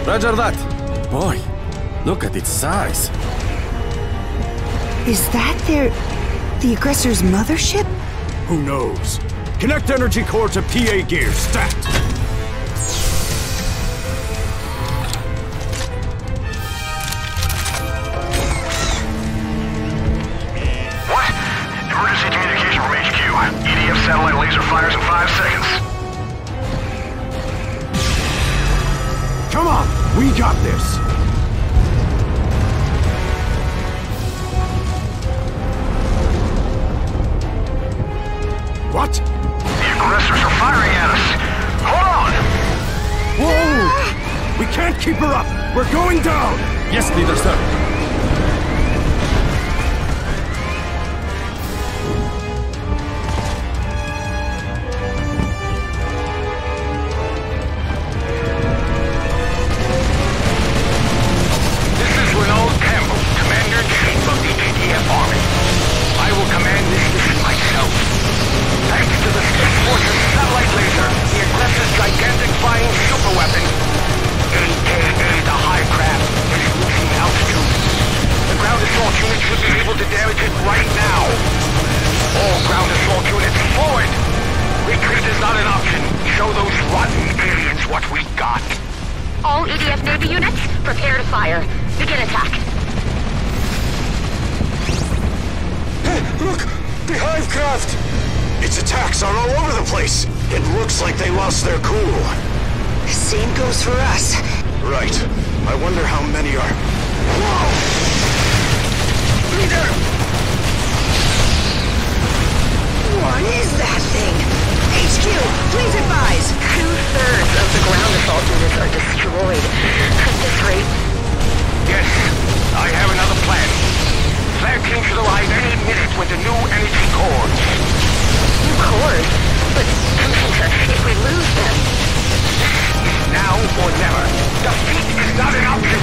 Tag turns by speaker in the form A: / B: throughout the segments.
A: Roger that. Boy, look at its size.
B: Is that the aggressor's mothership?
C: Who knows? Connect energy core to PA gear, stat!
D: What? Emergency communication from HQ. EDF satellite laser fires in 5 seconds.
C: Come on, we got this! What?
D: The aggressors are firing at us! Hold on!
C: Whoa! We can't keep her up! We're going down!
A: Yes, leader, sir.
D: This is Renaud Campbell, Commander-in-Chief of the ADF Army. I will command this mission myself. Thanks to the Space Force's satellite laser, the aggressor's gigantic flying superweapon, AKA the Hive Craft, is losing altitude. The ground assault unit should be able to damage it right now. All ground assault units forward! Retreat is not an option. Show those rotten aliens what we got.
E: All EDF Navy units, prepare to fire. Begin attack.
C: Hey, look! The Hive Craft! Its attacks are all over the place! It looks like they lost their cool.
B: Same goes for us.
C: Right. I wonder how many are... Whoa!
B: Leader! What is that thing? HQ, please advise!
E: 2/3 of the ground assault units are destroyed. At this rate...
D: Yes, I have another plan. Flare team should arrive any minute with the new energy cores.
E: New cores? But, Commander, if we lose them...
D: Now or never. Defeat is not an option.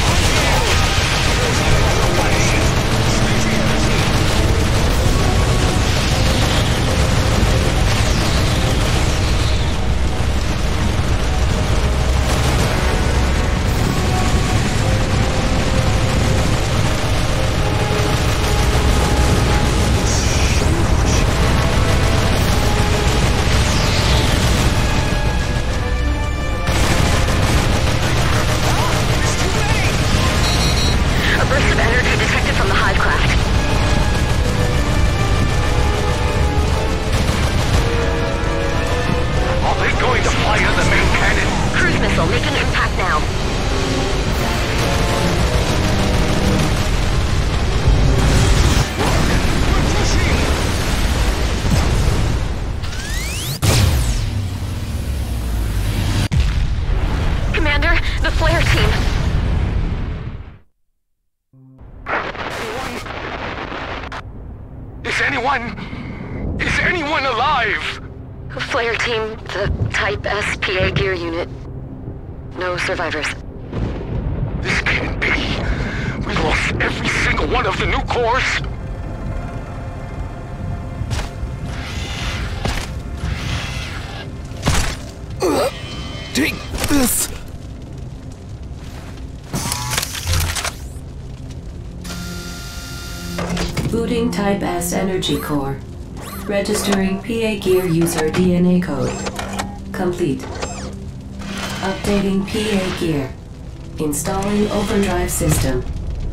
D: Is anyone alive?
E: Flare team, the Type S PA gear unit. No survivors.
D: This can't be. We lost every single one of the new cores.
A: Take this!
F: Booting Type S Energy Core. Registering PA Gear User DNA Code. Complete. Updating PA Gear. Installing Overdrive System.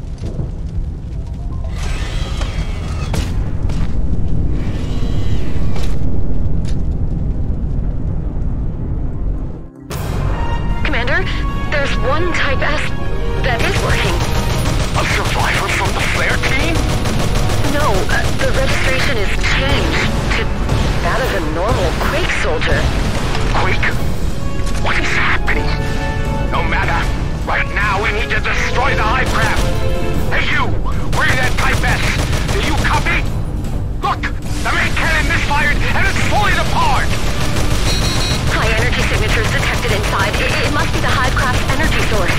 E: Commander, there's one Type S that is working.
D: A survivor from the Flare team?
E: No, the registration is changed to that of a normal Quake soldier.
D: Quake? What is happening? No matter. Right now, we need to destroy the Hive Craft. Hey, you! Bring that Type S! Do you copy? Look! The main cannon misfired, and it's fully apart!
E: High energy signatures detected inside. It must be the Hive Craft's energy source.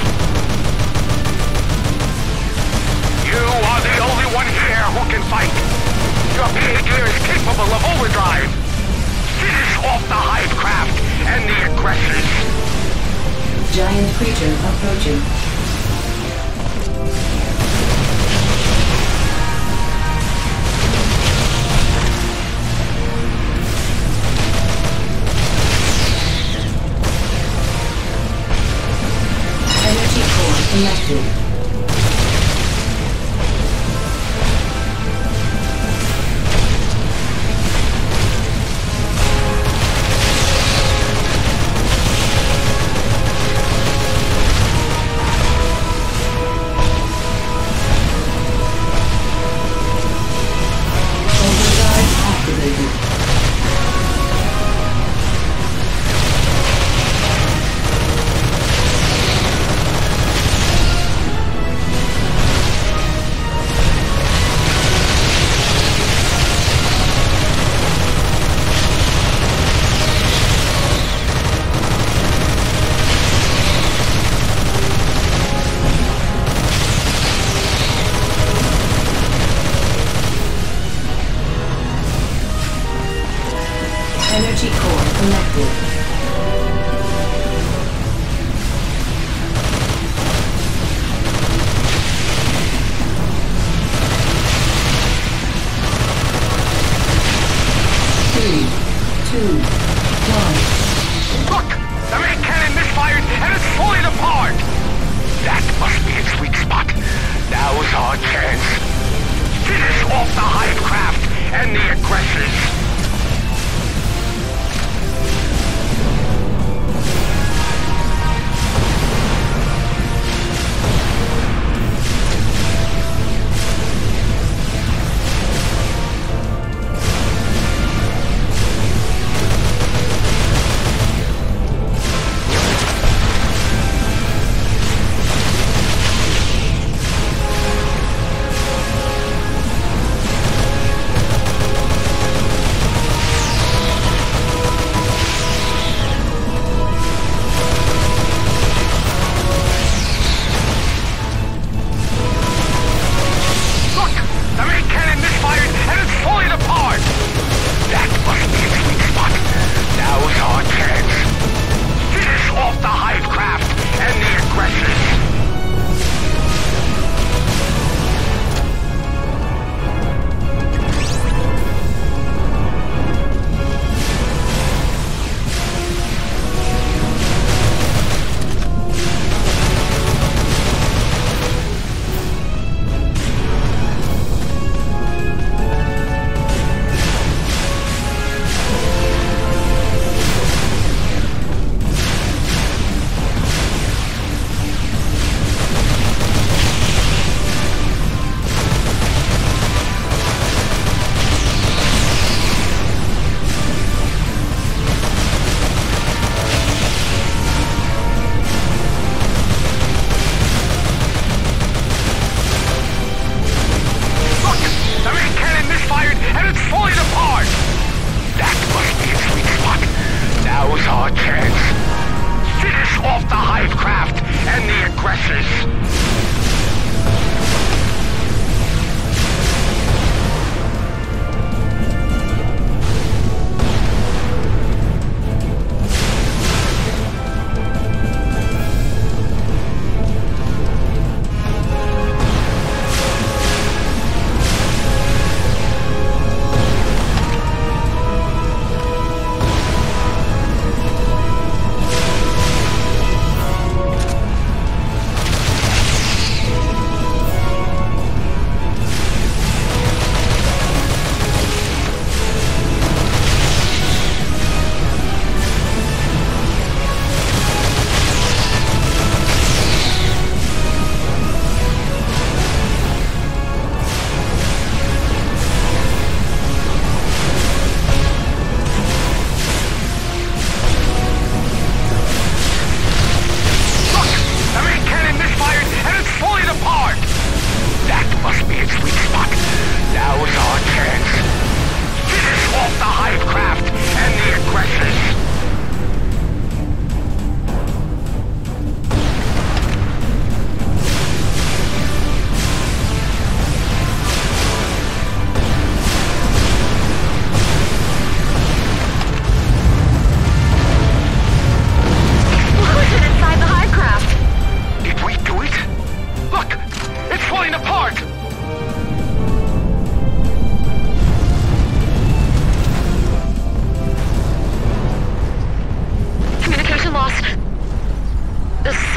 D: You are the only one here who can fight. Your PA gear is capable of overdrive. Finish off the Hive Craft and the aggressors.
F: Giant creature approaching. Energy core connected. Energy core connected. Three, two, one.
D: Look! The main cannon misfired and it's fully apart! That must be its weak spot. Now's our chance. Finish off the hive craft and the aggressors.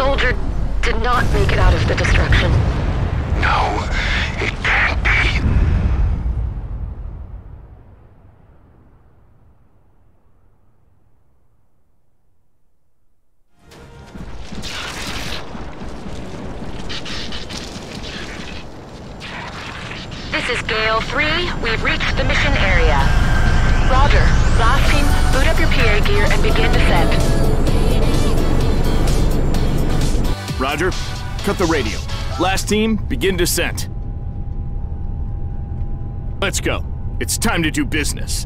E: soldier did not make it out of the destruction.
D: No, it can't be.
E: This is Gale 3. We've reached the mission area. Roger. Blast team, boot up your PA gear and begin descent.
G: Roger. Cut the radio. Blast team, begin descent. Let's go. It's time to do business.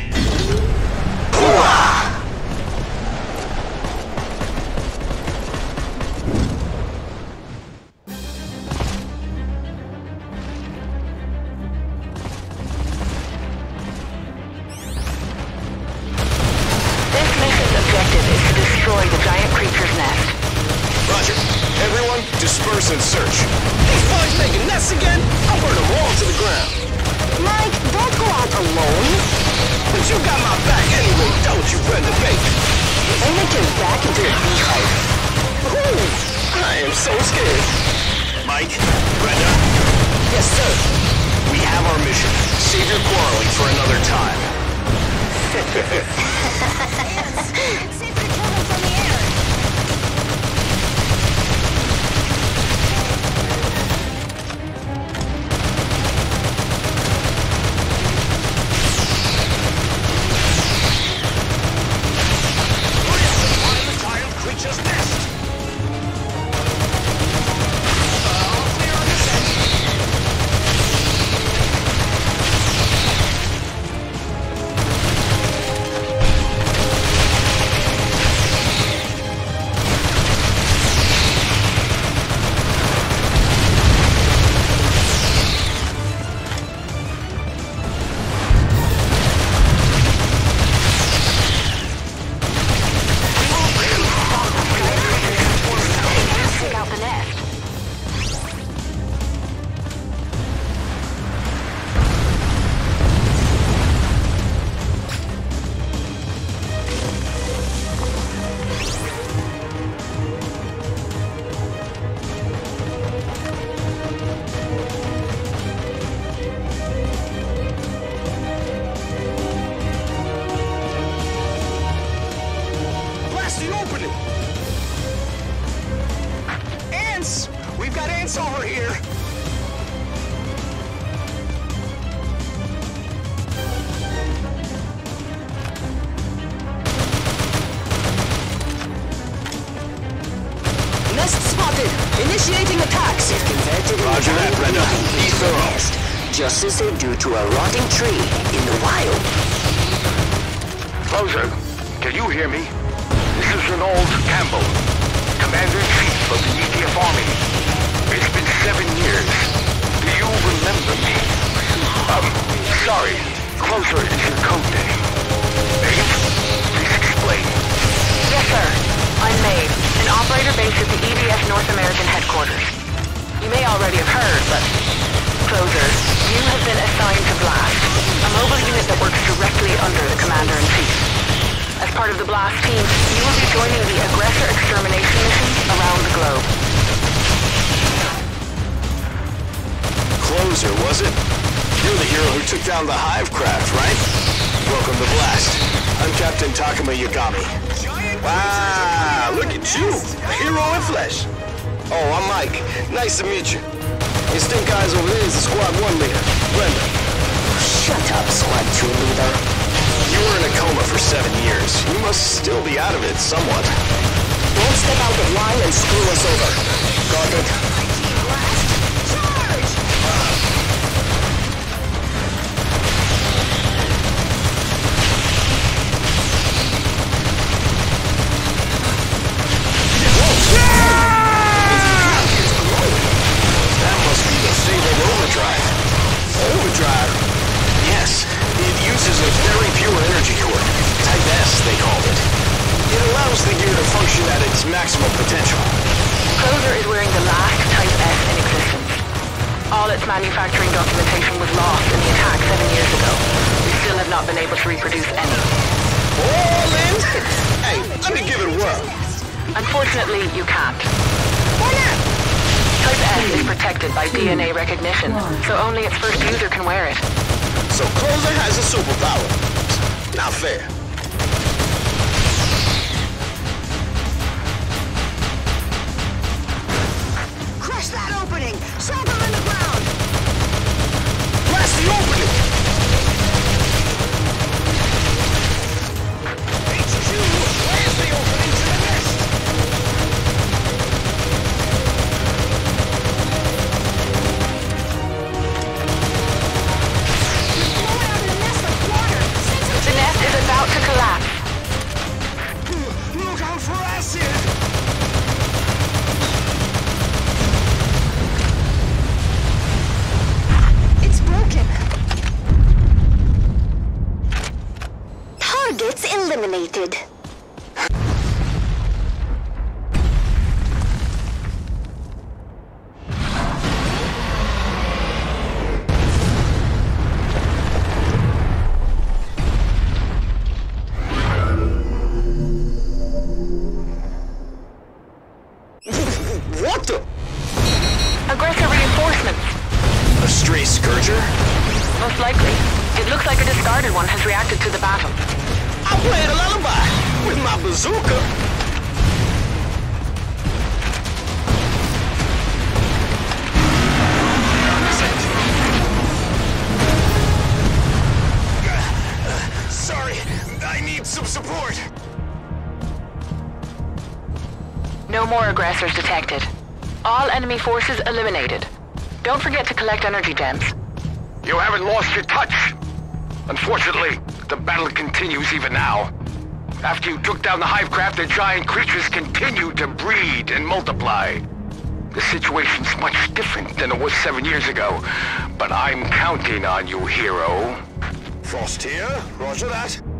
C: Disperse and search. These boys making nests again? I'll burn them all to the ground.
B: Mike, don't go out alone.
C: But you got my back anyway, don't you, Brenda Baker?
B: And make your back into a beehive.
C: Ooh, I am so scared. Mike, Brenda?
B: Yes, sir.
C: We have our mission. Save your quarreling for another time.
B: Save your trouble from the air.
C: over here!
B: Nest spotted! Initiating attacks!
C: Roger that, Brenda. Be thorough.
B: Just as they do to a rotting tree in the wild.
D: Closer, can you hear me? This is Ronald Campbell, Commander-in-Chief of the EDF Army. It's been 7 years. Do you remember me? Sorry. Closer is your code name. Maeve, please explain.
E: Yes, sir. I'm Maeve, an operator based at the EDF North American headquarters. You may already have heard, but... Closer, you have been assigned to Blast, a mobile unit that works directly under the Commander-in-Chief. As part of the Blast team, you will be joining the aggressor extermination missions around the globe.
C: Closer, was it? You're the hero who took down the Hivecraft, right? Welcome to Blast. I'm Captain Takuma Yagami. Wow, look at you! A hero in flesh. Oh, I'm Mike. Nice to meet you. Your stink eyes over there is the Squad 1 leader, Brenda.
B: Shut up, Squad 2 leader.
C: You were in a coma for 7 years. You must still be out of it somewhat.
B: Don't step out of line and screw us over. Got it? Charge!
C: That must be the fabled overdrive. Overdrive? Yes. It uses a very pure energy core. Type S, they called it. It allows the gear to function at its maximum potential.
E: Closer is wearing the last Type S in existence. All its manufacturing documentation was lost in the attack 7 years ago. We still have not been able to reproduce any.
C: All in? Hey, let me give it a whirl.
E: Unfortunately, you can't.
B: Why not?
E: Type S is protected by DNA recognition, so only its first user can wear it.
C: So Closer has a superpower. Not fair.
B: Crush that opening! Slam him in the ground!
C: Blast the opening! HQ, where's the opening to the nest?
B: Blow out the nest of water!
E: The nest is about to collapse.
C: Look out for acid!
B: It's broken. Targets eliminated.
C: What the?
E: Aggressor reinforcements.
C: A stray Scourger?
E: Most likely. It looks like a discarded one has reacted to the battle.
C: I'm playing a lullaby with my bazooka. Sorry, I need some support.
E: No more aggressors detected. All enemy forces eliminated. Don't forget to collect energy gems.
D: You haven't lost your touch. Unfortunately, the battle continues even now. After you took down the Hivecraft, the giant creatures continue to breed and multiply. The situation's much different than it was 7 years ago, but I'm counting on you, hero.
C: Frost here, roger that.